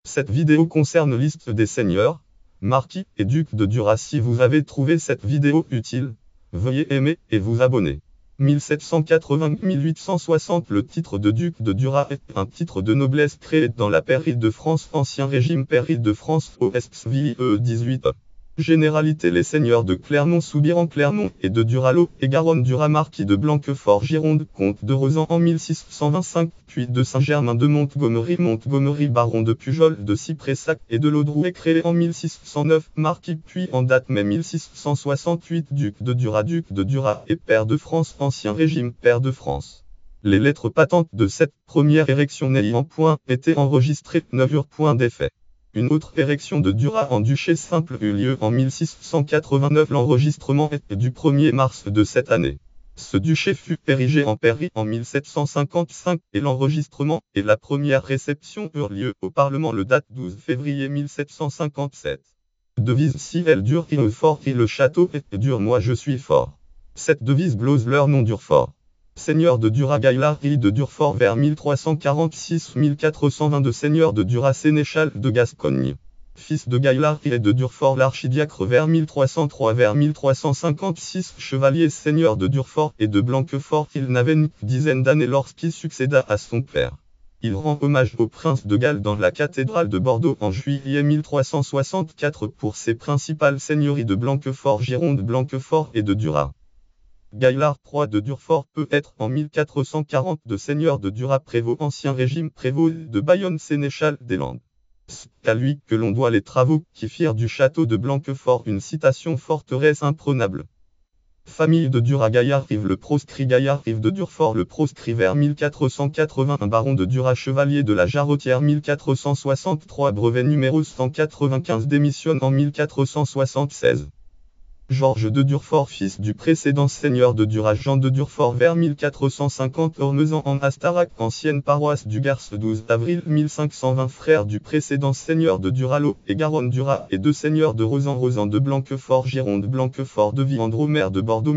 Cette vidéo concerne liste des seigneurs, marquis et ducs de Duras. Si vous avez trouvé cette vidéo utile, veuillez aimer et vous abonner. 1780-1860. Le titre de duc de Duras est un titre de noblesse créé dans la pairie de France, ancien régime pairie de France OSVIE 18. Généralité: les seigneurs de Clermont-Soubirant, Clermont et de Duralo et Garonne, Duras, marquis de Blanquefort, Gironde, comte de Rezan en 1625, puis de Saint-Germain de Montgomery, baron de Pujol, de Cypressac et de Laudrouet, créé en 1609, marquis, puis en date mai 1668, duc de Duras et pair de France, ancien régime pair de France. Les lettres patentes de cette première érection n'ayant point été enregistrées n'aurent point d'effet. Une autre érection de Duras en duché simple eut lieu en 1689. L'enregistrement est du 1er mars de cette année. Ce duché fut érigé en pairie en 1755 et l'enregistrement et la première réception eurent lieu au Parlement le date 12 février 1757. Devise: si elle dure, il fort, et le château est dur, moi je suis fort. Cette devise glose leur nom Durfort. Seigneur de Duras, Gaillard de Durfort vers 1346-1422. Seigneur de Duras, sénéchal de Gascogne. Fils de Gaillard et de Durfort, l'archidiacre vers 1303-1356. Chevalier seigneur de Durfort et de Blanquefort. Il n'avait qu'une dizaine d'années lorsqu'il succéda à son père. Il rend hommage au prince de Galles dans la cathédrale de Bordeaux en juillet 1364 pour ses principales seigneuries de Blanquefort, Gironde, Blanquefort et de Duras. Gaillard III de Durfort peut être en 1440 de seigneur de Duras, prévôt, ancien régime prévôt de Bayonne, sénéchal des Landes. C'est à lui que l'on doit les travaux qui firent du château de Blanquefort une citation forteresse imprenable. Famille de Duras, Gaillard-Rive le proscrit, Gaillard-Rive de Durfort le proscrit vers 1481, baron de Duras, chevalier de la Jarretière 1463, brevet numéro 195, démissionne en 1476. Georges de Durfort, fils du précédent seigneur de Duras, Jean de Durfort vers 1450, Ormezan en Astarac, ancienne paroisse du Gers, 12 avril 1520, frère du précédent seigneur de Duralo et Garonne, Duras, et deux seigneurs de Rezan de Blanquefort, Gironde, Blanquefort de Viandreau, maire de Bordeaux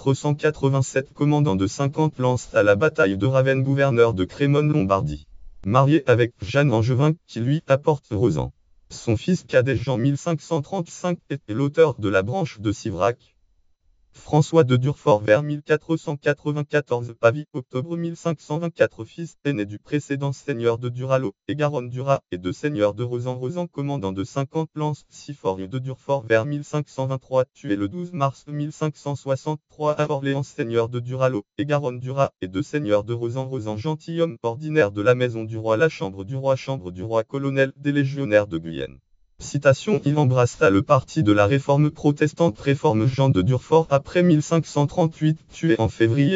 1487, commandant de 50 lances à la bataille de Ravenne, gouverneur de Crémone, Lombardie. Marié avec Jeanne Angevin, qui lui apporte Rezan. Son fils cadet Jean 1535 était l'auteur de la branche de Sivrac. François de Durfort vers 1494, Pavie, octobre 1524, fils aîné du précédent seigneur de Duralo et Garonne, Duras, et de seigneur de Rezan, commandant de 50 lances. Siforio de Durfort vers 1523, tué le 12 mars 1563 à Orléans, seigneur de Duralo et Garonne, Duras, et de seigneur de Rezan, gentilhomme ordinaire de la maison du roi, la chambre du roi, colonel des légionnaires de Guyenne. Citation: il embrassa le parti de la réforme protestante. Réforme: Jean de Durfort après 1538, tué en février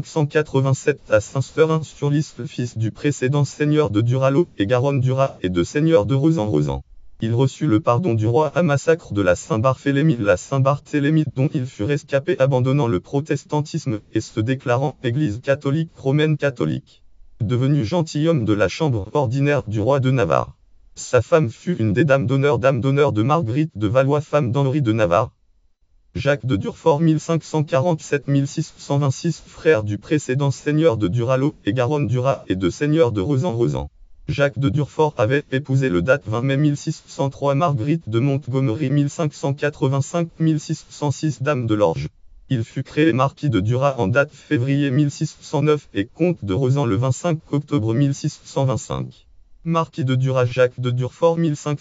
1587 à Saint-Seurin-sur-Lisle, fils du précédent seigneur de Duralo et Garonne, Duras, et de seigneur de Rezan. Il reçut le pardon du roi à massacre de la Saint-Barthélemy, dont il fut rescapé, abandonnant le protestantisme et se déclarant église catholique romaine catholique. Devenu gentilhomme de la chambre ordinaire du roi de Navarre. Sa femme fut une des dames d'honneur de Marguerite de Valois, femme d'Henri de Navarre. Jacques de Durfort 1547-1626, frère du précédent seigneur de Duralo et Garonne, Duras, et de seigneur de Rezan. Jacques de Durfort avait épousé le date 20 mai 1603 Marguerite de Montgomery 1585-1606, dame de l'Orge. Il fut créé marquis de Duras en date février 1609 et comte de Rezan le 25 octobre 1625. Marquis de Duras Jacques de Durfort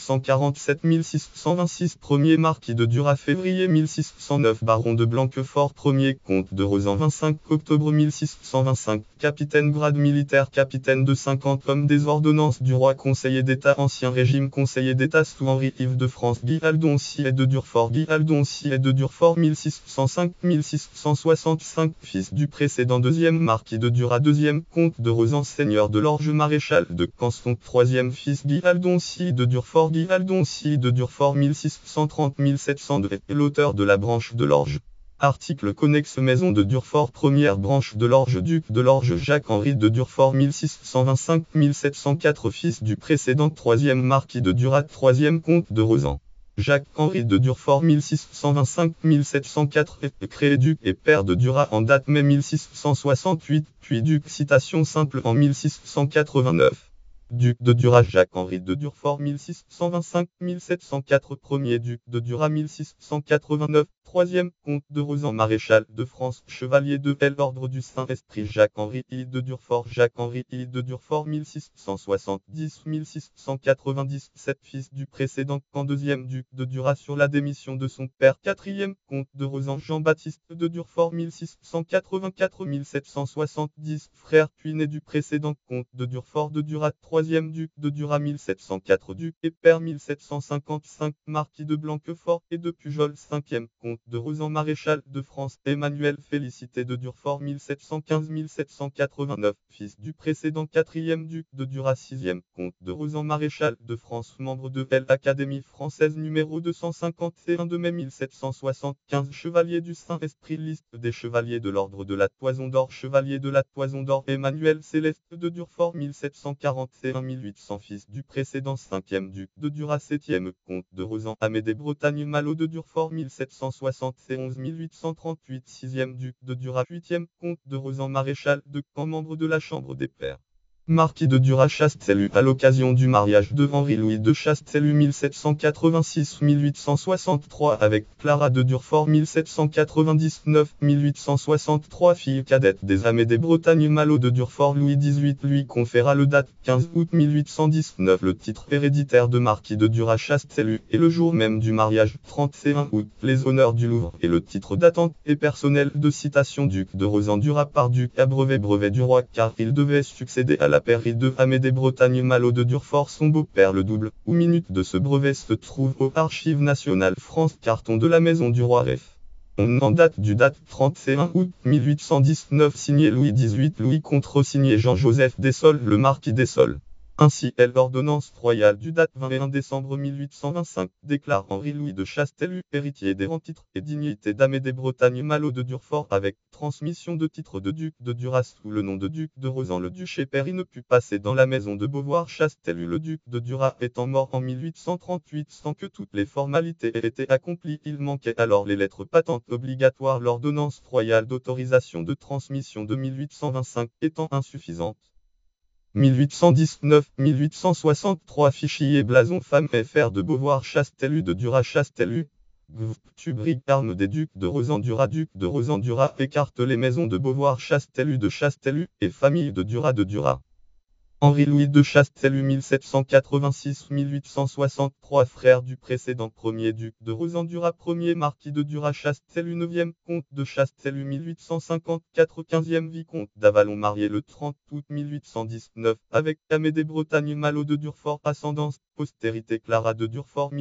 1547-1626, premier marquis de Duras février 1609, baron de Blanquefort, premier comte de Rezan 25 octobre 1625, capitaine grade militaire, capitaine de 50 hommes des ordonnances du roi, conseiller d'État, ancien régime, conseiller d'État sous Henri-Yves de France, Guy Aldonci de Durfort, 1605-1665, fils du précédent deuxième marquis de Duras, deuxième comte de Rezan, seigneur de l'Orge, maréchal de Canson, troisième fils Guy Aldonci de Durfort, 1630-1702, est l'auteur de la branche de l'Orge. Article connexe: maison de Durfort, première branche de l'Orge, duc de l'Orge Jacques-Henri de Durfort 1625-1704, fils du précédent troisième marquis de Duras, troisième comte de Rezan. Jacques-Henri de Durfort 1625-1704 est créé duc et pair de Duras en date mai 1668, puis duc citation simple en 1689. duc de Duras Jacques-Henri de Durfort 1625-1704 premier duc de Duras 1689 troisième comte de Rosan maréchal de France chevalier de l'ordre du Saint-Esprit Jacques-Henri de Durfort Jacques-Henri de Durfort 1670-1697 fils du précédent quand deuxième duc de Duras sur la démission de son père quatrième comte de Rosan Jean-Baptiste de Durfort 1684-1770 frère puis né du précédent comte de Durfort de Duras troisième duc de Duras 1704 duc et père 1755 marquis de Blanquefort et de Pujol cinquième comte de Rosan maréchal de France Emmanuel Félicité de Durfort 1715-1789 fils du précédent quatrième duc de Duras sixième comte de Rosan maréchal de France membre de l'Académie française numéro 251 de mai 1775 chevalier du Saint-Esprit liste des chevaliers de l'ordre de la Toison d'Or chevalier de la Toison d'Or Emmanuel Céleste de Durfort 1741-1800 fils du précédent cinquième duc de Duras septième comte de Rosan Amédée Bretagne Malo de Durfort 1771-1838 sixième duc de Duras huitième comte de Rosan maréchal de Caen membre de la Chambre des Pairs. Marquis de Duras Chastellux à l'occasion du mariage de Henri-Louis de Chastellux 1786-1863 avec Clara de Durfort 1799-1863 fille cadette des Amédée Bretagne Malo de Durfort Louis XVIII lui conféra le date 15 août 1819 le titre héréditaire de marquis de Duras Chastellux et le jour même du mariage 31 août les honneurs du Louvre et le titre d'attente et personnel de citation duc de Rosan Duras par duc à brevet du roi car il devait succéder à la pairie de Amédée Bretagne Malo de Durfort son beau-père le double ou minute de ce brevet se trouve aux Archives nationales France carton de la maison du roi Ref. On en date du date 31 août 1819 signé Louis XVIII Louis contre-signé Jean-Joseph Dessolles le marquis Dessolles. Ainsi est l'ordonnance royale du date 21 décembre 1825 déclare Henri-Louis de Chastellux héritier des rangs titres et dignités d'Amédée Bretagne Malo de Durfort avec transmission de titre de duc de Duras sous le nom de duc de Rosan. Le duché Péry ne put passer dans la maison de Beauvoir Chastellux le duc de Duras étant mort en 1838 sans que toutes les formalités aient été accomplies. Il manquait alors les lettres patentes obligatoires. L'ordonnance royale d'autorisation de transmission de 1825 étant insuffisante. 1819-1863 Fichier blason femme fr de Beauvoir Chastellux de Duras Chastellux. Tubrig arme des ducs de Rosan Duras duc de Rosan Duras écarte les maisons de Beauvoir Chastellux de Chastellux et famille de Duras de Duras. Henri-Louis de Chastellux 1786-1863 frère du précédent premier duc de Rosan Duras premier marquis de Duras Chastellux 9e comte de Chastellux 1854 15e vicomte d'Avalon marié le 30 août 1819 avec Amédée Bretagne Malo de Durfort ascendance postérité Clara de Durfort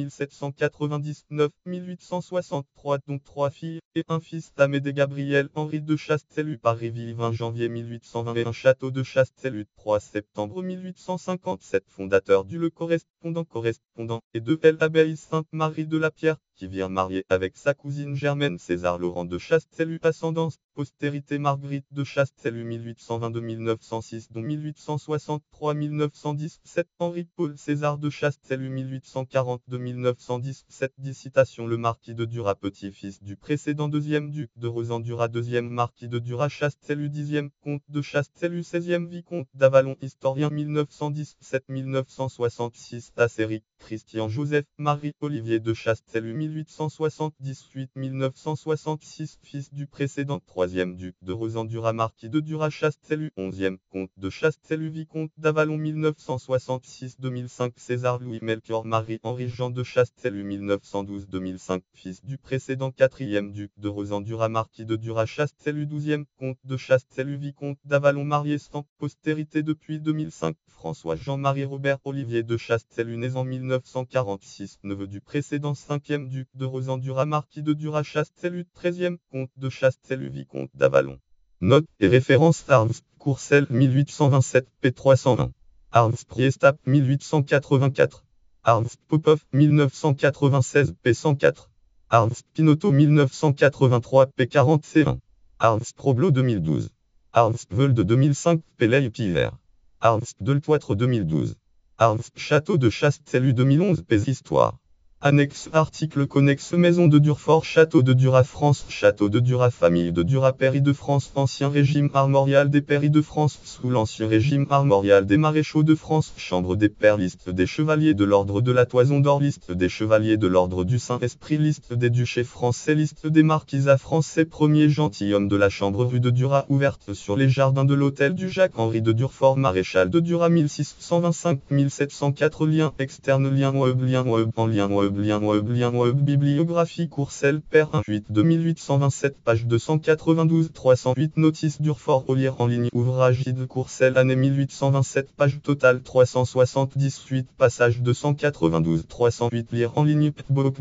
1799-1863 dont 3 filles et un fils Amédée Gabriel Henri de Chastellux Paris-Ville 20 janvier 1821 château de Chastellux 3 septembre 1857 fondateur du Le Correspondant et de l'abbaye Sainte-Marie de la Pierre qui vient marier avec sa cousine Germaine César Laurent de Chastellux ascendance postérité Marguerite de Chastellux 1822-1906 dont 1863-1917 Henri-Paul César de Chastellux 1840-1917 citation le marquis de Duras petit-fils du précédent deuxième duc de Rosan Duras deuxième marquis de Duras Chastellux 10e comte de Chastellux 16e vicomte d'Avalon historien 1917-1966 Acéric Christian Joseph Marie Olivier de Chastellux 1878-1966 fils du précédent troisième duc de Rosan Duras marquis de Duras Chastellux 11e comte de Chastellux vicomte d'Avalon 1966-2005 César Louis Melchior Marie Henri Jean de Chastellux 1912-2005 fils du précédent quatrième duc de Rosan Duras marquis de Duras Chastellux 12e comte de Chastellux vicomte d'Avalon marié sans postérité depuis 2005 François Jean-Marie Robert Olivier de Chastellux né en 1946 neveu du précédent cinquième duc de Rosan Duras marquis de Duras Chastellux 13e comte de Chastellux vicomte d'Avalon. Note et référence Arms Courcelles 1827 p301 Arms Priestap 1884 Arms Popov 1996 p104 Arms Pinotto 1983 p40c1 Arms Problo 2012 Arms Veul de 2005 Pelay Piver Arms Deltoitre 2012 Arms Château de Chastellux 2011 Pèse Histoire Annexe article connexe Maison de Durfort Château de Duras France Château de Duras Famille de Duras Pairie de France Ancien régime armorial des Pairies de France sous l'Ancien régime armorial des Maréchaux de France Chambre des Pairs Liste des Chevaliers de l'Ordre de la Toison d'Or Liste des Chevaliers de l'Ordre du Saint-Esprit Liste des Duchés français Liste des Marquisats français Premier gentilhomme de la Chambre rue de Duras ouverte sur les jardins de l'hôtel du Jacques-Henri de Durfort Maréchal de Duras 1625-1704 Lien externe Lien web en lien web bibliographie Courcelles Père 1-8 2827 page 292 308 Notice Durfort au lire en ligne Ouvrage de Courcelles année 1827 page totale 378 passage 292 308 Lire en ligne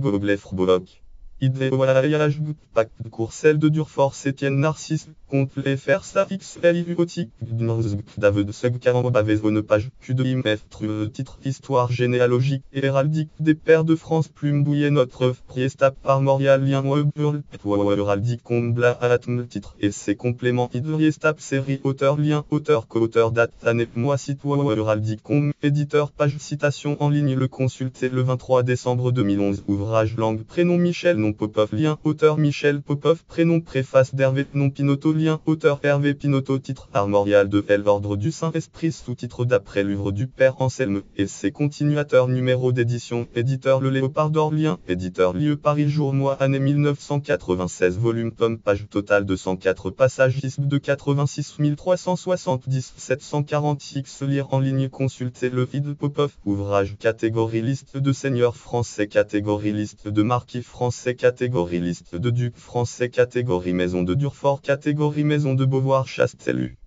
Idéoyage Pacte Courcelles de Durfort Sétienne Narcisse Compte les fers sa XL uotique Dave de Seg 40 Bavezone page Q de IMF titre Histoire généalogique et héraldique des pères de France Plume Bouillet notre Priestap armorial lien web héraldique combla atm titre et ses compléments Idriestap série auteur lien auteur co-auteur date année mois site héraldique éditeur page citation en ligne le consulter le 23 décembre 2011 ouvrage langue prénom Michel nom Popov lien auteur Michel Popov prénom préface d'Hervé nom Pinotto lien auteur Hervé Pinotto titre armorial de L ordre du Saint-Esprit sous-titre d'après l'œuvre du Père Anselme et ses continuateurs numéro d'édition éditeur Le Léopard d'Or lien éditeur lieu Paris jour mois année 1996 volume tome page totale 204 passages ISB de 86 370 746 lire en ligne consulter le feed Popov ouvrage catégorie liste de seigneurs français catégorie liste de marquis français catégorie liste de ducs français catégorie maison de Durfort catégorie maison de Beauvoir Chastellux